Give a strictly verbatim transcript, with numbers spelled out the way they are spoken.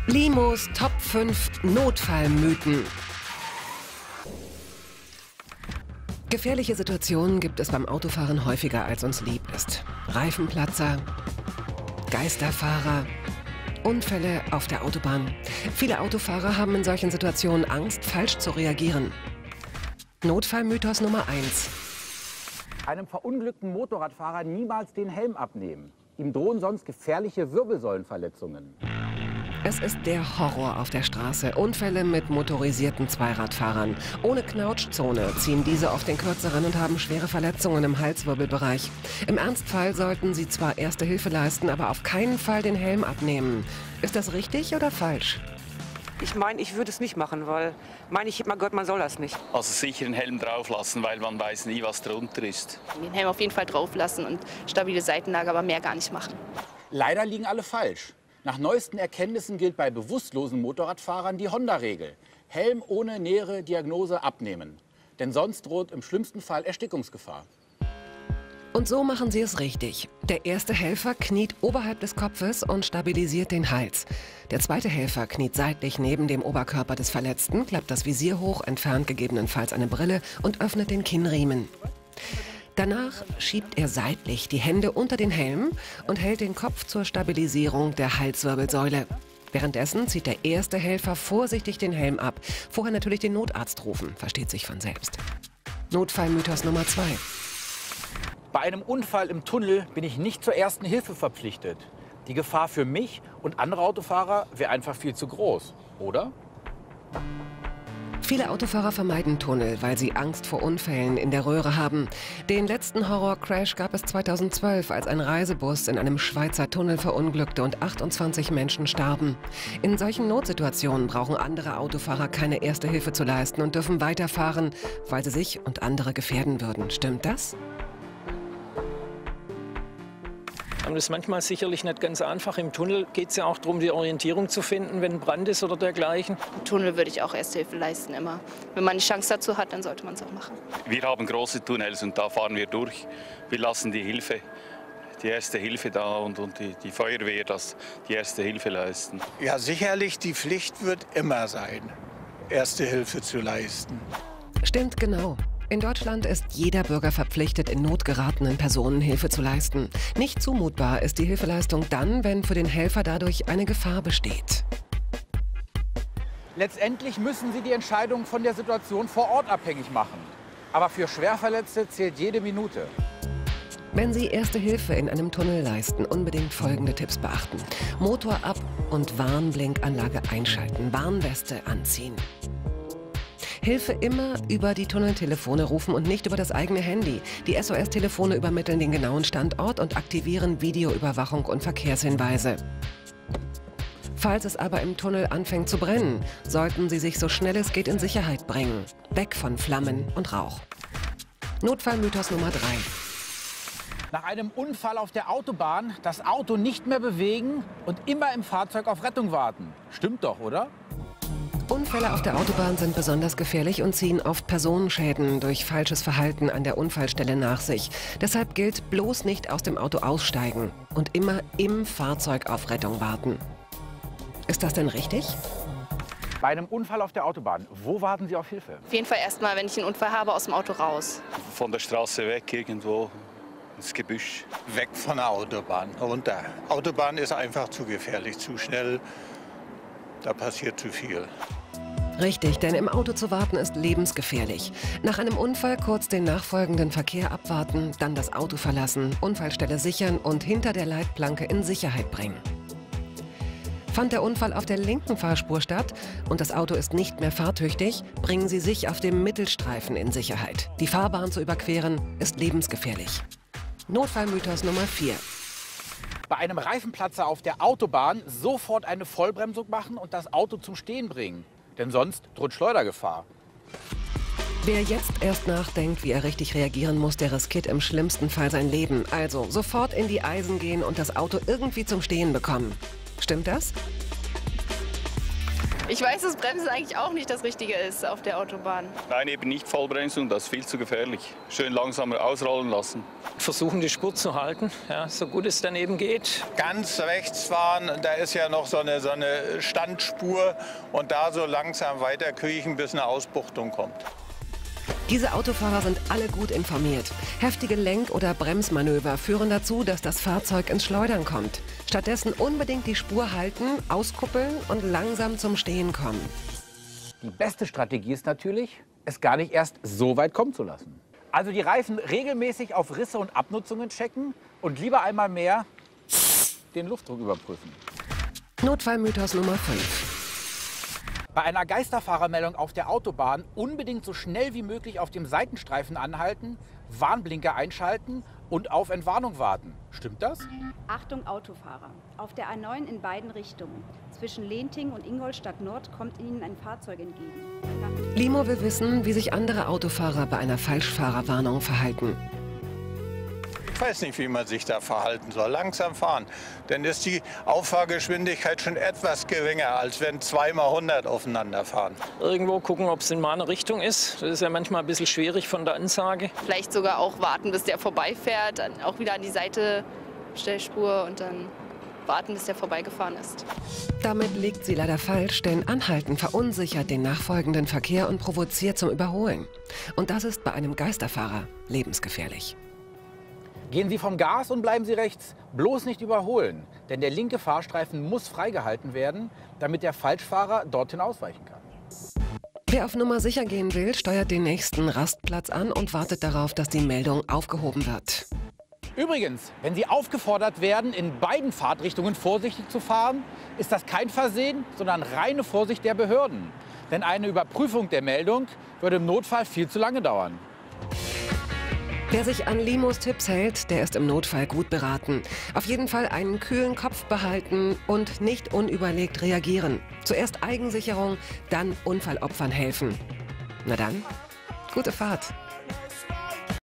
Limos Top fünf Notfallmythen. Gefährliche Situationen gibt es beim Autofahren häufiger, als uns lieb ist. Reifenplatzer, Geisterfahrer, Unfälle auf der Autobahn. Viele Autofahrer haben in solchen Situationen Angst, falsch zu reagieren. Notfallmythos Nummer eins. Einem verunglückten Motorradfahrer niemals den Helm abnehmen. Ihm drohen sonst gefährliche Wirbelsäulenverletzungen. Es ist der Horror auf der Straße. Unfälle mit motorisierten Zweiradfahrern. Ohne Knautschzone ziehen diese oft den kürzeren und haben schwere Verletzungen im Halswirbelbereich. Im Ernstfall sollten sie zwar Erste Hilfe leisten, aber auf keinen Fall den Helm abnehmen. Ist das richtig oder falsch? Ich meine, ich würde es nicht machen, weil, meine ich, mein Gott, man soll das nicht. Also sicher den Helm drauf lassen, weil man weiß nie, was drunter ist. Den Helm auf jeden Fall drauf lassen und stabile Seitenlage, aber mehr gar nicht machen. Leider liegen alle falsch. Nach neuesten Erkenntnissen gilt bei bewusstlosen Motorradfahrern die Honda-Regel. Helm ohne nähere Diagnose abnehmen. Denn sonst droht im schlimmsten Fall Erstickungsgefahr. Und so machen sie es richtig. Der erste Helfer kniet oberhalb des Kopfes und stabilisiert den Hals. Der zweite Helfer kniet seitlich neben dem Oberkörper des Verletzten, klappt das Visier hoch, entfernt gegebenenfalls eine Brille und öffnet den Kinnriemen. Danach schiebt er seitlich die Hände unter den Helm und hält den Kopf zur Stabilisierung der Halswirbelsäule. Währenddessen zieht der erste Helfer vorsichtig den Helm ab. Vorher natürlich den Notarzt rufen, versteht sich von selbst. Notfallmythos Nummer zwei. Bei einem Unfall im Tunnel bin ich nicht zur ersten Hilfe verpflichtet. Die Gefahr für mich und andere Autofahrer wäre einfach viel zu groß, oder? Viele Autofahrer vermeiden Tunnel, weil sie Angst vor Unfällen in der Röhre haben. Den letzten Horrorcrash gab es zweitausendzwölf, als ein Reisebus in einem Schweizer Tunnel verunglückte und achtundzwanzig Menschen starben. In solchen Notsituationen brauchen andere Autofahrer keine Erste Hilfe zu leisten und dürfen weiterfahren, weil sie sich und andere gefährden würden. Stimmt das? Das ist manchmal sicherlich nicht ganz einfach. Im Tunnel geht es ja auch darum, die Orientierung zu finden, wenn ein Brand ist oder dergleichen. Im Tunnel würde ich auch Erste Hilfe leisten, immer. Wenn man die Chance dazu hat, dann sollte man es auch machen. Wir haben große Tunnels und da fahren wir durch. Wir lassen die Hilfe, die Erste Hilfe da und, und die, die Feuerwehr das, die Erste Hilfe leisten. Ja, sicherlich, die Pflicht wird immer sein, Erste Hilfe zu leisten. Stimmt genau. In Deutschland ist jeder Bürger verpflichtet, in Not geratenen Personen Hilfe zu leisten. Nicht zumutbar ist die Hilfeleistung dann, wenn für den Helfer dadurch eine Gefahr besteht. Letztendlich müssen Sie die Entscheidung von der Situation vor Ort abhängig machen. Aber für Schwerverletzte zählt jede Minute. Wenn Sie Erste Hilfe in einem Tunnel leisten, unbedingt folgende Tipps beachten. Motor ab und Warnblinkanlage einschalten, Warnweste anziehen. Hilfe immer über die Tunneltelefone rufen und nicht über das eigene Handy. Die S O S-Telefone übermitteln den genauen Standort und aktivieren Videoüberwachung und Verkehrshinweise. Falls es aber im Tunnel anfängt zu brennen, sollten Sie sich so schnell es geht in Sicherheit bringen. Weg von Flammen und Rauch. Notfallmythos Nummer drei. Nach einem Unfall auf der Autobahn das Auto nicht mehr bewegen und immer im Fahrzeug auf Rettung warten. Stimmt doch, oder? Unfälle auf der Autobahn sind besonders gefährlich und ziehen oft Personenschäden durch falsches Verhalten an der Unfallstelle nach sich. Deshalb gilt, bloß nicht aus dem Auto aussteigen und immer im Fahrzeug auf Rettung warten. Ist das denn richtig? Bei einem Unfall auf der Autobahn, wo warten Sie auf Hilfe? Auf jeden Fall erstmal, wenn ich einen Unfall habe, aus dem Auto raus. Von der Straße weg irgendwo ins Gebüsch. Weg von der Autobahn, runter. Autobahn ist einfach zu gefährlich, zu schnell. Da passiert zu viel. Richtig, denn im Auto zu warten ist lebensgefährlich. Nach einem Unfall kurz den nachfolgenden Verkehr abwarten, dann das Auto verlassen, Unfallstelle sichern und hinter der Leitplanke in Sicherheit bringen. Fand der Unfall auf der linken Fahrspur statt und das Auto ist nicht mehr fahrtüchtig, bringen Sie sich auf dem Mittelstreifen in Sicherheit. Die Fahrbahn zu überqueren ist lebensgefährlich. Notfallmythos Nummer vier. Bei einem Reifenplatzer auf der Autobahn sofort eine Vollbremsung machen und das Auto zum Stehen bringen. Denn sonst droht Schleudergefahr. Wer jetzt erst nachdenkt, wie er richtig reagieren muss, der riskiert im schlimmsten Fall sein Leben. Also sofort in die Eisen gehen und das Auto irgendwie zum Stehen bekommen. Stimmt das? Ich weiß, dass Bremsen eigentlich auch nicht das Richtige ist auf der Autobahn. Nein, eben nicht Vollbremsung, das ist viel zu gefährlich. Schön langsam ausrollen lassen. Versuchen, die Spur zu halten, ja, so gut es dann eben geht. Ganz rechts fahren, da ist ja noch so eine, so eine Standspur und da so langsam weiter kriechen, bis eine Ausbuchtung kommt. Diese Autofahrer sind alle gut informiert. Heftige Lenk- oder Bremsmanöver führen dazu, dass das Fahrzeug ins Schleudern kommt. Stattdessen unbedingt die Spur halten, auskuppeln und langsam zum Stehen kommen. Die beste Strategie ist natürlich, es gar nicht erst so weit kommen zu lassen. Also die Reifen regelmäßig auf Risse und Abnutzungen checken und lieber einmal mehr den Luftdruck überprüfen. Notfallmythos Nummer fünf. Bei einer Geisterfahrermeldung auf der Autobahn unbedingt so schnell wie möglich auf dem Seitenstreifen anhalten, Warnblinker einschalten und auf Entwarnung warten. Stimmt das? Achtung Autofahrer! Auf der A neun in beiden Richtungen. Zwischen Lenting und Ingolstadt Nord kommt Ihnen ein Fahrzeug entgegen. Limo will wissen, wie sich andere Autofahrer bei einer Falschfahrerwarnung verhalten. Ich weiß nicht, wie man sich da verhalten soll. Langsam fahren. Dann ist die Auffahrgeschwindigkeit schon etwas geringer, als wenn zweimal hundert aufeinander fahren. Irgendwo gucken, ob es in meiner Richtung ist. Das ist ja manchmal ein bisschen schwierig von der Ansage. Vielleicht sogar auch warten, bis der vorbeifährt, dann auch wieder an die Seite Stellspur und dann warten, bis der vorbeigefahren ist. Damit liegt sie leider falsch, denn Anhalten verunsichert den nachfolgenden Verkehr und provoziert zum Überholen. Und das ist bei einem Geisterfahrer lebensgefährlich. Gehen Sie vom Gas und bleiben Sie rechts. Bloß nicht überholen, denn der linke Fahrstreifen muss freigehalten werden, damit der Falschfahrer dorthin ausweichen kann. Wer auf Nummer sicher gehen will, steuert den nächsten Rastplatz an und wartet darauf, dass die Meldung aufgehoben wird. Übrigens, wenn Sie aufgefordert werden, in beiden Fahrtrichtungen vorsichtig zu fahren, ist das kein Versehen, sondern reine Vorsicht der Behörden. Denn eine Überprüfung der Meldung würde im Notfall viel zu lange dauern. Wer sich an Limos Tipps hält, der ist im Notfall gut beraten. Auf jeden Fall einen kühlen Kopf behalten und nicht unüberlegt reagieren. Zuerst Eigensicherung, dann Unfallopfern helfen. Na dann, gute Fahrt.